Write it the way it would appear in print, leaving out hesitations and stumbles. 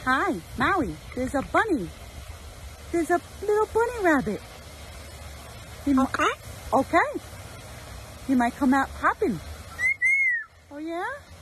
Hi, Maui. There's a bunny. There's a little bunny rabbit. Okay. Okay. You might come out hopping. Oh, yeah?